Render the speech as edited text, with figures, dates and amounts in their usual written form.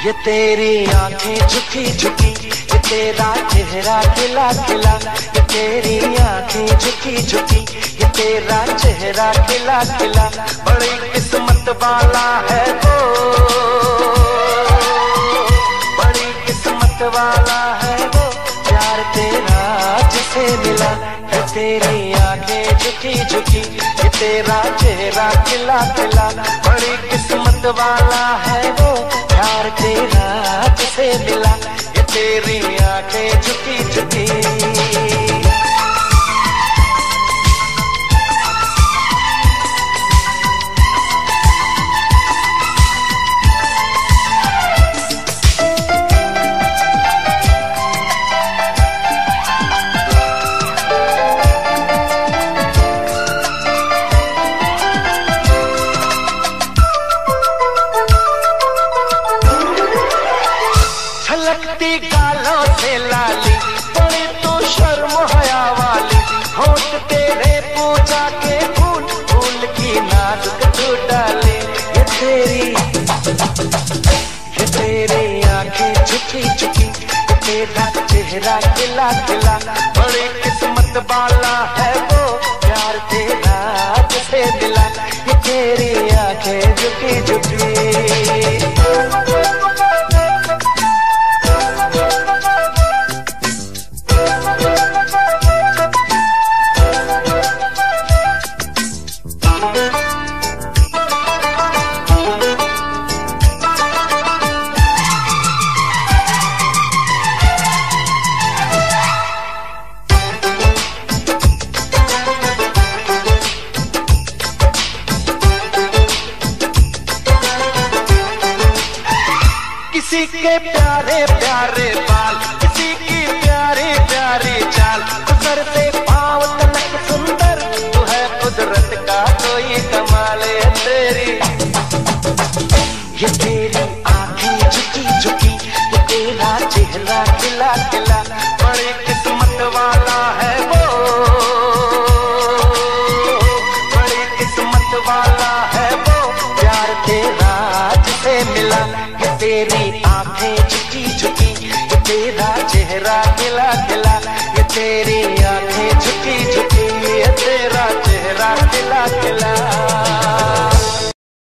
ये तेरी आंखें झुकी झुकी, ये तेरा चेहरा खिला खिला, ये तेरी आंखें झुकी झुकी, ये तेरा चेहरा खिला खिला, बड़ी किस्मत वाला है वो, बड़ी किस्मत वाला है वो, प्यार तेरा जिसे मिला। ये तेरी आंखें झुकी झुकी, ये तेरा चेहरा खिला खिला, बड़ी किस्मत वाला है वो, प्यार तेरा जिसे मिला। ये तेरी आंखें झुकी झुकी। छलकती गालों से लाली, बड़ी तू शर्म हया वाली, होठ तेरे पूजा के फूल, फूल की नाजुक तू डाले। ये तेरी आंखें झुकी झुकी, ये तेरा चेहरा खिला खिला, बड़ी किस्मत वाला है वो, प्यार तेरा जिसे मिला। ये तेरी आंखें झुकी झुकी। किसी के प्यारे प्यारे बाल, किसी की प्यारी प्यारी चाल, गुजरते पाँव तलक सुंदर, तू है कुदरत का कोई कमाल। ये तेरी आंखें झुकी झुकी, ये तेरा चेहरा खिला खिला, बड़ी किस्मत वाला है वो, बड़ी किस्मत वाला है वो, प्यार तेरा जिसे मिला। ये तेरी आंखें झुकी झुकी, ये तेरा चेहरा खिला खिला, ये तेरी